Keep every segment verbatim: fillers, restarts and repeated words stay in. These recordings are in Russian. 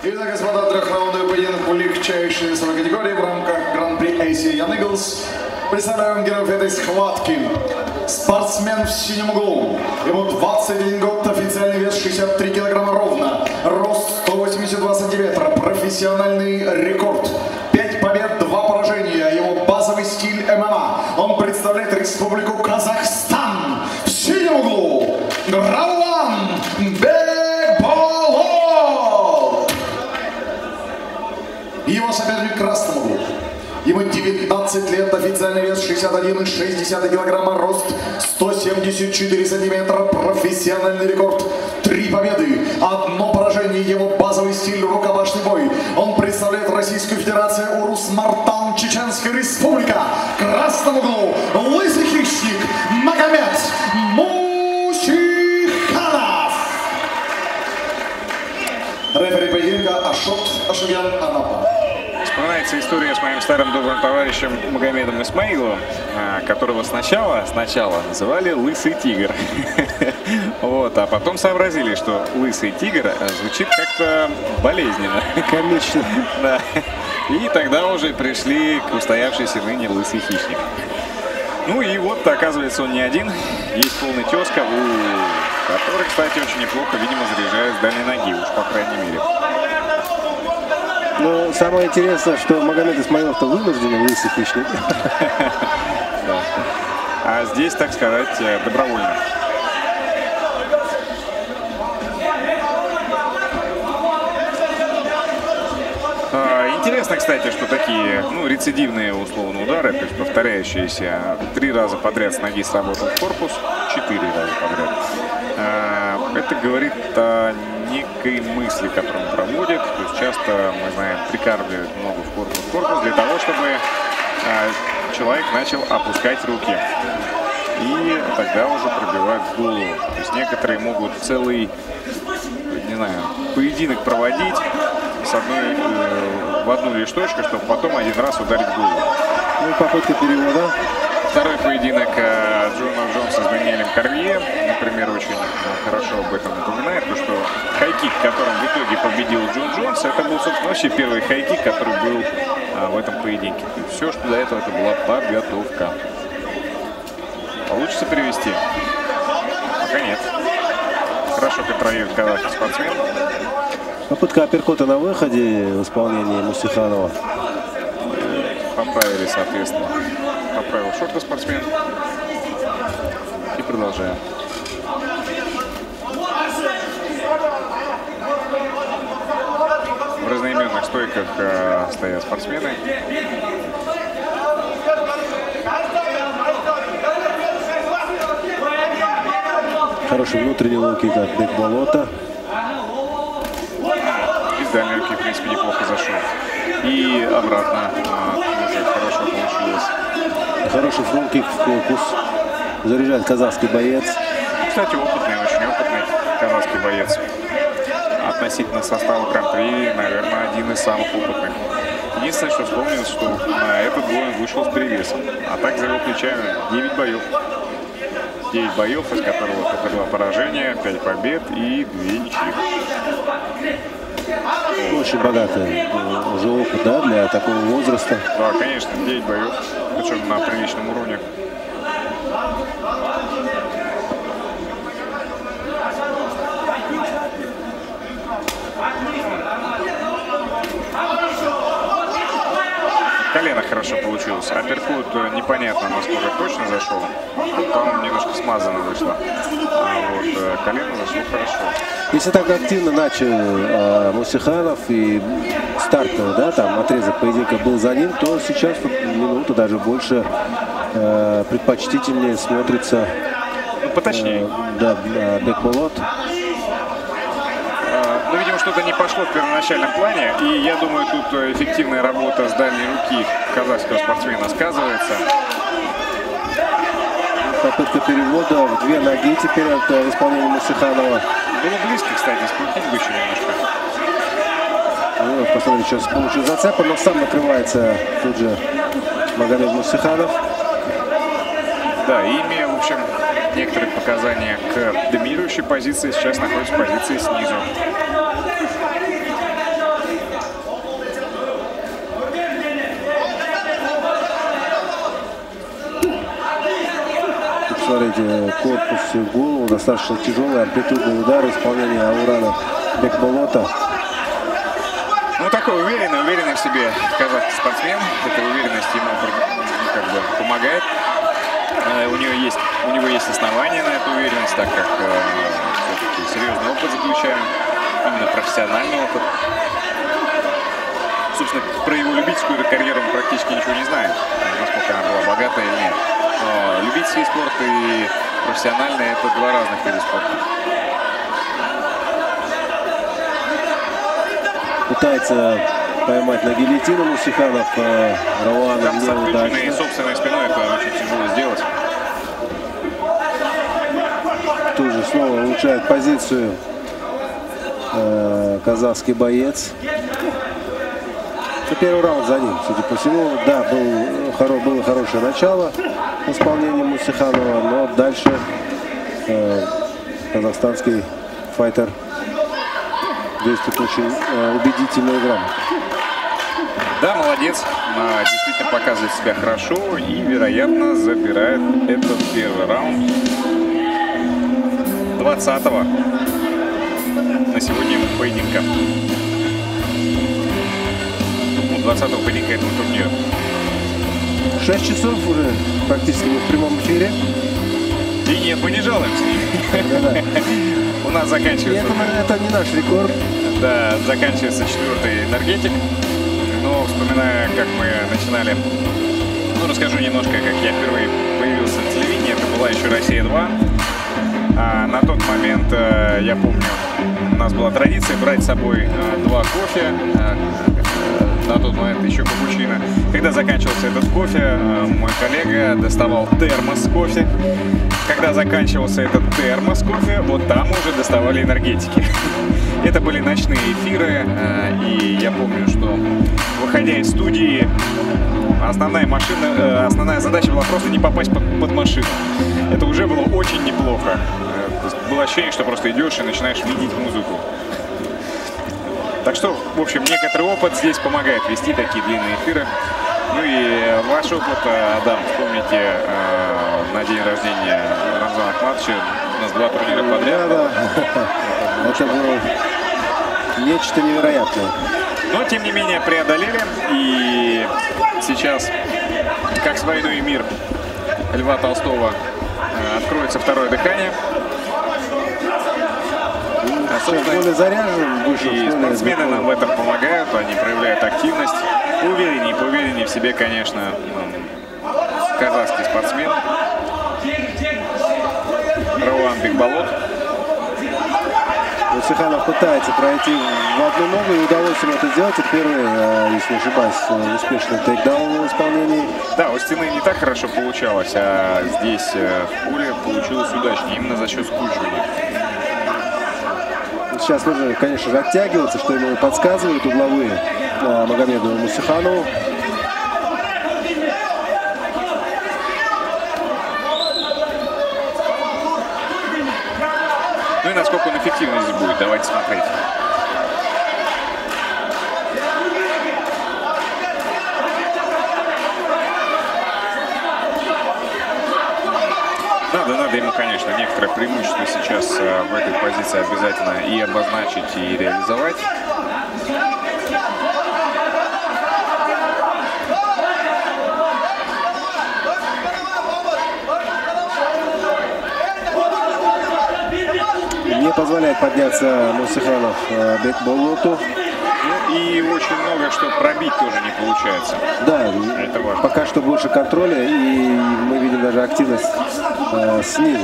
Итак, господа, трехраундовый поединок в легчайшей весовой категории в рамках Гран-при эй си Young Eagles. Представляем героев этой схватки. Спортсмен в синем углу. Ему двадцать один год, официальный вес шестьдесят три килограмма ровно. Рост сто восемьдесят два сантиметра. Профессиональный рекорд. пять побед, два поражения. Его базовый стиль эм эм а. Он представляет Республику Казахстан. В синем углу Рауан Бекболот. Его соперник в красном углу. Ему девятнадцать лет, официальный вес шестьдесят один и шесть десятых килограмма, рост сто семьдесят четыре сантиметра, профессиональный рекорд, три победы, одно поражение, его базовый стиль рукопашный бой. Он представляет Российскую Федерацию, Урус Мартан, Чеченская Республика. В красном углу лысый хищник Магомед Мусиханов. Рефери поединка Ашот Ашугян Анапа. Вспоминается история с моим старым добрым товарищем Магомедом Исмаиловым, которого сначала, сначала называли «Лысый тигр». Вот, а потом сообразили, что «Лысый тигр» звучит как-то болезненно. Комично. Да. И тогда уже пришли к устоявшейся ныне «Лысый хищник». Ну и вот, оказывается, он не один. Есть полный тезка, который, кстати, очень неплохо, видимо, заряжает с дальней ноги, уж по крайней мере. Ну, самое интересное, что Магомед Исмаилов-то вынужденный лысый хищник. А здесь, так сказать, добровольно. Интересно, кстати, что такие, ну, рецидивные условно удары, то есть повторяющиеся, три раза подряд с ноги сработал в корпус, четыре раза подряд. Это говорит о некой мысли, которую он проводит. То есть часто, мы знаем, прикармливают ногу в корпус, в корпус для того, чтобы человек начал опускать руки. И тогда уже пробивают в голову. То есть некоторые могут целый, не знаю, поединок проводить с одной, э, в одну лишь точку, чтобы потом один раз ударить в голову. Ну и попытка перевода. Второй поединок э, Джона Джонса с Даниэлем Кормье, например, очень э, хорошо об этом напоминает, потому что хайкик, которым в итоге победил Джон Джонс, это был, собственно, вообще первый хайкик, который был э, в этом поединке. То есть все, что до этого, это была подготовка. Получится перевести? Пока нет. Хорошо контролирует казахский спортсмен. Попытка апперкота на выходе в исполнении Мусиханова. Поправили, соответственно. Поправил шорты спортсмен. И продолжаем. В разноименных стойках э, стоят спортсмены. Хороший внутренний лоу-кик от Бекболота. Из дальней руки, в принципе, неплохо зашел. И обратно тоже хорошо получилось. Хороший фронт-кик в корпус. Заряжает казахский боец. Кстати, опытный, очень опытный казахский боец. Относительно состава Гран-при, наверное, один из самых опытных. Единственное, что вспомнилось, что на этот бой он вышел с перевесом. А так за его плечами девять боев. девять боев, из которого только два поражения, пять побед и две ничьих. Очень богатый уже опыт, да, для такого возраста. Да, конечно, девять боев, причем на приличном уровне. Колено хорошо получилось. Апперкут непонятно, насколько точно зашел. Там немножко смазано вышло. А вот колено зашло хорошо. Если так активно начал э, Мусиханов и старт, да, там отрезок поединка был за ним, то сейчас тут минута даже больше э, предпочтительнее смотрится. Ну, поточнее. Э, да, Бекболот. Ну, видимо, что-то не пошло в первоначальном плане. И я думаю, тут эффективная работа с дальней руки казахского спортсмена сказывается. Попытка перевода в две ноги теперь от исполнения Мусиханова. Было близко, кстати, скрутить бы еще немножко. Ну, посмотрите, сейчас с помощью зацепа, но сам накрывается тут же Магомед Мусиханов. Да, и имея, в общем, некоторые показания к доминирующей позиции, сейчас находится в позиции снизу. посмотрите, корпус в голову, достаточно тяжелый, амплитудный удар в исполнении Аурана Бекболота. Ну, такой уверенный, уверенный в себе казахский спортсмен. Эта уверенность ему как бы помогает. У него есть, у него есть основания на эту уверенность, так как э, все-таки серьезный опыт заключаем, именно профессиональный опыт. Собственно, про его любительскую карьеру мы практически ничего не знаем, насколько она была богата или нет. Но любительский спорт и профессиональный — это два разных вида спорта. Пытается поймать на гильотину Мусиханов, э, Рауана Там с отключенной неудачно. собственной спиной это очень тяжело сделать. Тут же снова улучшает позицию э, казахский боец. Первый раунд за ним, судя по всему. Да, был, хоро, было хорошее начало в исполнении Мусиханова, но дальше э, казахстанский файтер действует очень э, убедительно и грамотно. Да, молодец. А, действительно показывает себя хорошо и, вероятно, забирает этот первый раунд двадцатого на сегодня поединка. двадцатого поединка этого турнира. шесть часов уже практически мы в прямом эфире. И нет, мы не жалуемся. Да-да. У нас заканчивается... Это, это не наш рекорд. Да, заканчивается четвертый энергетик. Но вспоминая, как мы начинали... Ну, расскажу немножко, как я впервые появился на телевидении. Это была еще «Россия два». А на тот момент, я помню, у нас была традиция брать с собой два кофе. На тот момент еще капучино. Когда заканчивался этот кофе, мой коллега доставал термос с кофе. Когда заканчивался этот термос кофе, вот там уже доставали энергетики. Это были ночные эфиры, и я помню, что, выходя из студии, основная машина, основная задача была просто не попасть под, под машину. Это уже было очень неплохо. Было ощущение, что просто идешь и начинаешь видеть музыку. Так что, в общем, некоторый опыт здесь помогает вести такие длинные эфиры. Ну и ваш опыт, Адам, вспомните, на день рождения Рамзана Ахматовича у нас два турнира подряд. Да, да. Это было нечто невероятное. Но, тем не менее, преодолели. И сейчас, как с «Войной и мир» Льва Толстого, откроется второе дыхание. Более заряжен, вышел. И спортсмены нам в этом помогают, они проявляют активность. Увереннее, поувереннее в себе, конечно, казахский спортсмен Рауан Бекболот. Мусиханов пытается пройти в одну ногу, и удалось ему это сделать. Это первый, если не ошибаюсь, успешный тейкдаун в исполнении. Да, у стены не так хорошо получалось, а здесь в поле получилось удачнее, именно за счет скручивания. Сейчас нужно, конечно же, оттягиваться, что ему подсказывают угловые Магомеду Мусиханову. Ну и насколько он эффективен здесь будет, давайте смотреть. Надо, надо ему, конечно, некоторое преимущество сейчас в этой позиции обязательно и обозначить, и реализовать. Не позволяет подняться Мусиханов Бекболоту. Ну и очень много что пробить тоже не получается. Да, это важно. Пока что больше контроля, и мы видим даже активность э, снизу.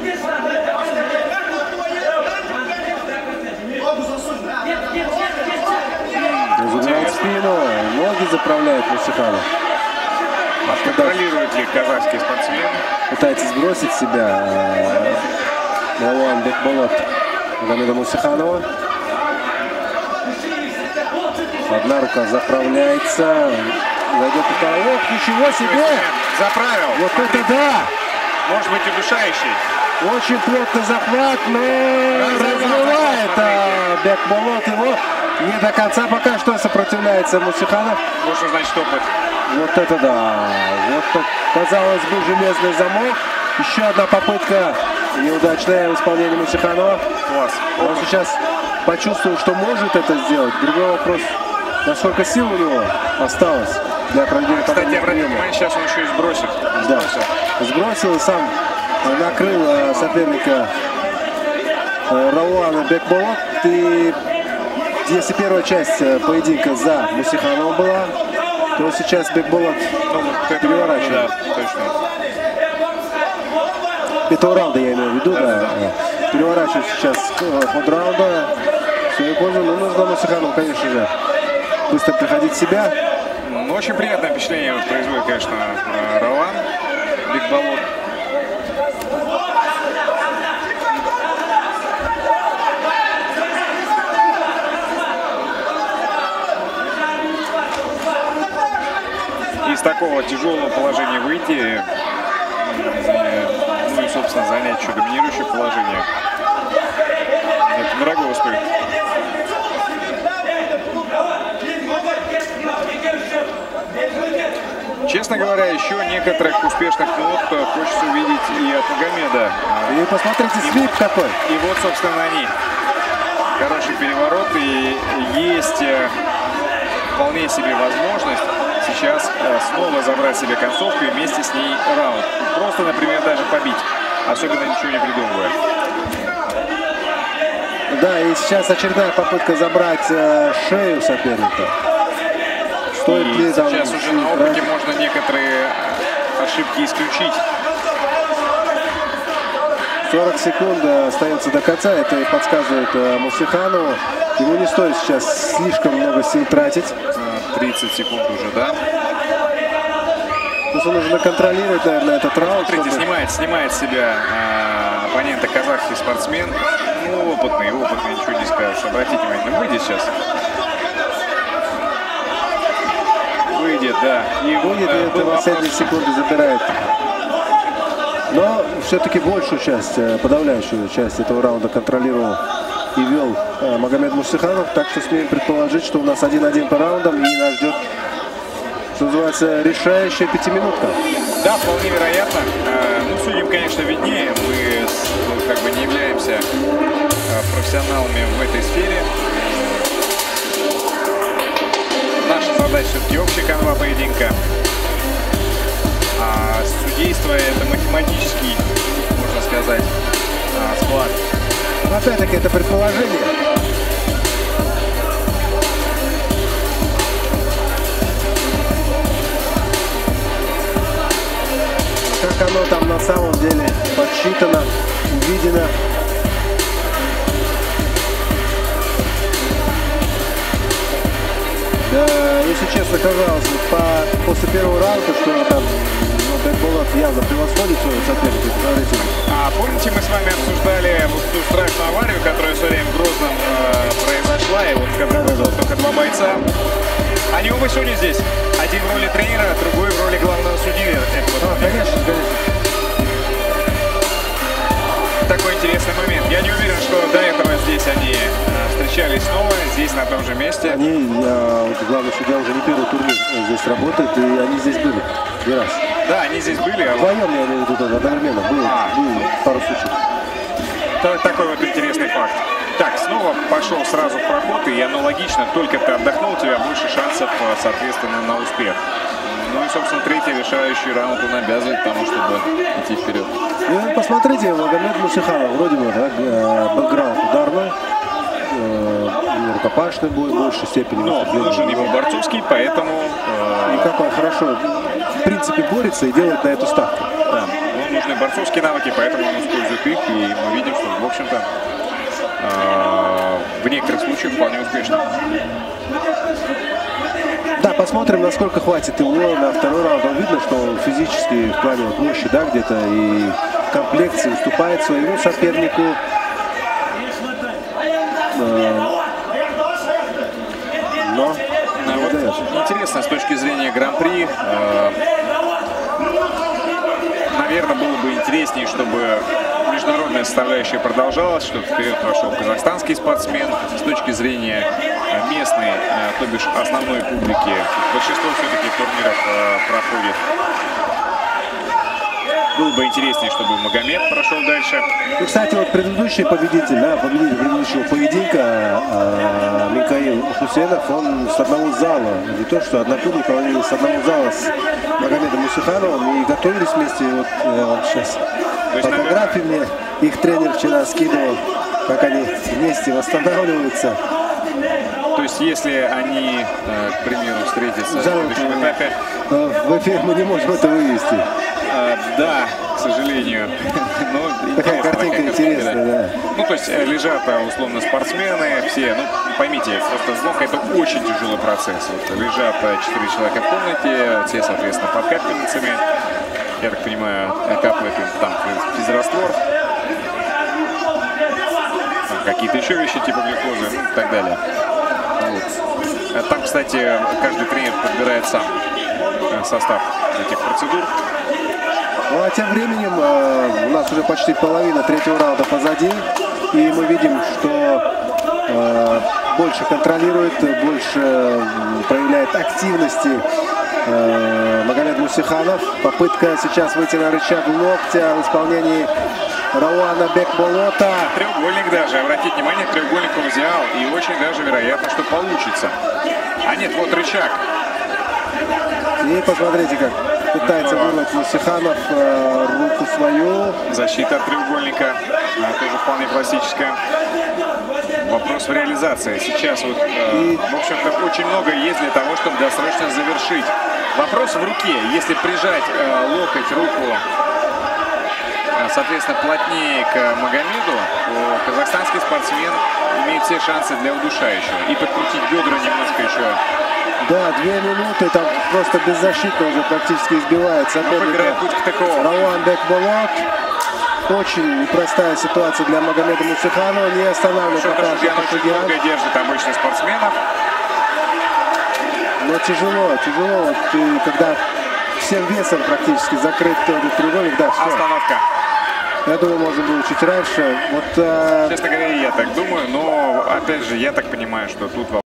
Забирает спину, ноги заправляет Мусиханов. Контролирует ли казахский спортсмен? Пытается сбросить себя э, Рауан Бекболот Магомеда Мусиханова. Одна рука заправляется. Зайдет потолок. Ничего себе! Заправил. Вот это да! Может быть, удушающий. Очень плотный захват, но разрывает а, Бекболот его. Не до конца пока что сопротивляется Мусиханов. Можно, значит, опыт. Вот это да! Вот, казалось бы, железный замок. Еще одна попытка неудачная в исполнении Мусиханова. Класс. Он сейчас почувствовал, что может это сделать. Другой вопрос, насколько сил у него осталось для проведения. Кстати, обратите внимание, сейчас он еще и сбросит. Да. Сбросил и сам накрыл соперника Рауана Бекболот. И если первая часть поединка за Мусихановым была, то сейчас Бекболот ну, вот переворачивает. Да, точно. Этого раунда я имею в виду, да. да. да. Переворачивает сейчас ход раунда. В свою пользу. Ну, нужно Мусиханову, конечно же, быстро приходить в себя. Ну, очень приятное впечатление производит, конечно, Рауан Бекболот. Из такого тяжелого положения выйти, ну и, собственно, занять еще доминирующее положение. Это дорого стоит. Честно говоря, еще некоторых успешных нот хочется увидеть и от Магомеда. И посмотрите, слип какой. И вот, собственно, они. Хороший переворот. И есть вполне себе возможность сейчас снова забрать себе концовку и вместе с ней раунд. Просто, например, даже побить. Особенно ничего не придумывая. Да, и сейчас очередная попытка забрать э, шею соперника. Стоит и ли там сейчас уже на опыте можно некоторые ошибки исключить. сорок секунд остается до конца. Это и подсказывает э, Мусиханову. Ему не стоит сейчас слишком много сил тратить. тридцать секунд уже, да? То есть нужно контролировать, наверное, этот раунд. Смотрите, чтобы... снимает, снимает себя э, оппонента казахский спортсмен. Ну, опытный, опытный, ничего не скажешь. Обратите внимание, выйдет сейчас. Выйдет, да. И выйдет, и это последние секунды забирает. Но все-таки большую часть, подавляющую часть этого раунда контролировал и вел э, Магомед Мусиханов. Так что смеем предположить, что у нас один-один по раундам, и нас ждет, что называется, решающая пятиминутка. Да, вполне вероятно. Э, ну, судим, конечно, виднее. Мы ну, как бы не являемся э, профессионалами в этой сфере. Наша задача все-таки общая канва поединка. А судейство — это математический, можно сказать, склад. Но опять-таки это предположение. Как оно там на самом деле подсчитано, увидено. Да, если честно, казалось, по, после первого раунда, что там ну, Бекболот явно превосходит своего соперника. Смотрите. А помните, мы с вами обсуждали вот ту страшную аварию, которая в свое время в Грозном э, произошла, и вот когда да, да. только два бойца. Они оба сегодня здесь. Один в роли тренера, другой в роли главного судьи. А, конечно, конечно. Такой интересный момент. Я не уверен, что до этого здесь они э, встречались снова, здесь на том же месте. Они, э, главный судья уже не первый турнир здесь работает, и они здесь были не раз. Да, они здесь были. А вдвоем, я имею в виду, одновременно. Было, а. было пару случаев. Такой вот интересный факт. Так, снова пошел сразу в проход, и аналогично, только ты отдохнул, у тебя больше шансов, соответственно, на успех. Ну и, собственно, третий решающий раунд он обязывает к тому, чтобы идти вперед. Ну, посмотрите, Магомед Мусиханов, вроде бы, да, бэкграунд ударный, э, рукопашный бой, в большей степени. Но нужен ему борцовский, поэтому... Э, и как он хорошо, в принципе, борется и делает на эту ставку. Да, ему нужны борцовские навыки, поэтому он использует их, и мы видим, что, в общем-то, э, в некоторых случаях вполне успешно. Да, посмотрим, насколько хватит его на второй раунд. Он видно, что он физически в плане вот мощи, да, где-то и комплекции уступает своему сопернику. Но а вот интересно с точки зрения гран-при. Э, наверное, было бы интереснее, чтобы международная составляющая продолжалась, чтобы вперед прошел казахстанский спортсмен. С точки зрения местной, то бишь основной публики, большинство все-таки турниров проходит было бы интереснее, чтобы Магомед прошел дальше. Ну, кстати, вот предыдущий победитель, да, победитель предыдущего поединка, э, Микаил Хусейнов, он с одного зала, не то что однокурник, он с одного зала с Магомедом Мусихановым и готовились вместе. Вот, э, вот сейчас фотографии мне их тренер вчера скидывал, как они вместе восстанавливаются. То есть, если они, э, к примеру, встретятся Жаль, в следующем этапе... В эфир мы не можем это вывести. Э, да, к сожалению. Но такая картинка интересная, да. да. Ну, то есть, лежат, условно, спортсмены все. Ну, поймите, просто взломка — это очень тяжелый процесс. Вот, лежат четыре человека в комнате, все, соответственно, под капельницами. Я так понимаю, капает им там физраствор. Какие-то еще вещи типа глюкозы, ну, и так далее. Вот. Там, кстати, каждый тренер подбирает сам состав этих процедур. Ну а тем временем э, у нас уже почти половина третьего раунда позади. И мы видим, что э, больше контролирует, больше проявляет активности э, Магомед Мусиханов. Попытка сейчас выйти на рычаг локтя в исполнении Рауана Бекболота. Треугольник даже. Обратите внимание, треугольник он взял. И очень даже вероятно, что получится. А нет, вот рычаг. И посмотрите, как пытается вырвать Мусиханов э, руку свою. Защита от треугольника. Она тоже вполне классическая. Вопрос в реализации. Сейчас вот, э, и... в общем-то, очень много есть для того, чтобы досрочно завершить. Вопрос в руке. Если прижать э, локоть, руку, соответственно, плотнее к Магомеду, то казахстанский спортсмен имеет все шансы для удушающего. И подкрутить бедра немножко еще. Да, две минуты, там просто беззащитно уже практически избивает соперника Рауан Бекболот. Очень непростая ситуация для Магомеда Мусиханова. Не останавливает пока что долго держит обычных спортсменов. Но тяжело, тяжело. Вот, и когда всем весом практически закрыт этот треугольник, да, все. Остановка. Я думаю, можно было чуть раньше. Вот, а... Честно говоря, я так думаю, но опять же, я так понимаю, что тут вопрос.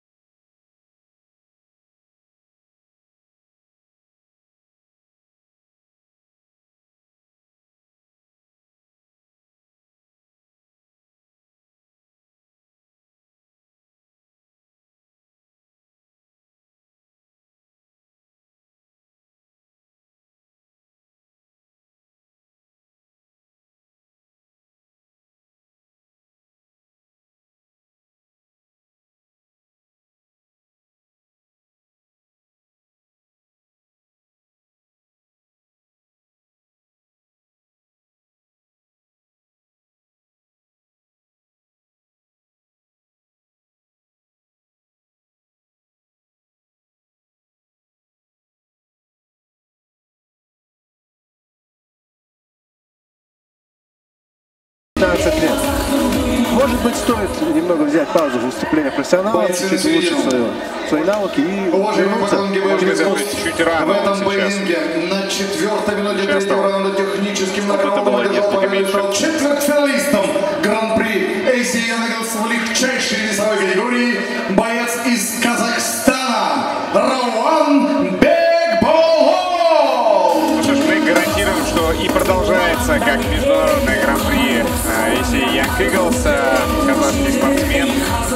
пятнадцать лет. Может быть, стоит немного взять паузу в выступлении профессионала, чуть улучшить свое, свои навыки и вернуться. Чуть рано в этом поединке на четвертой минуте третьего раунда техническим нокаутом одержал победу, стал четвертьфиналистом Гран-при эй си Young Eagles в легчайшей весовой категории боец из Казахстана Рауан Бекболот. Ну что ж, мы гарантируем, что и продолжается как международное Гран-при эй си Young Eagles, казахский спортсмен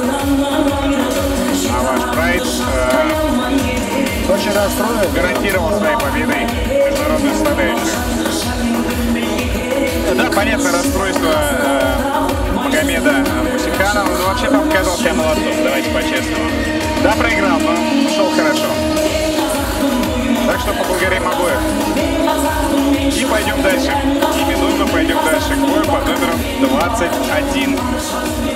Аваш Прайд очень расстроен. Гарантировал своей победой международную составляющую. Да, понятно, расстройство э, Магомеда Мусиханова, но вообще там показал себя молодцом, давайте по-честному. Да, проиграл, но шел хорошо. Так что поблагодарим обоих. И пойдем дальше. Именуемо пойдем дальше к бою под номером двадцать один.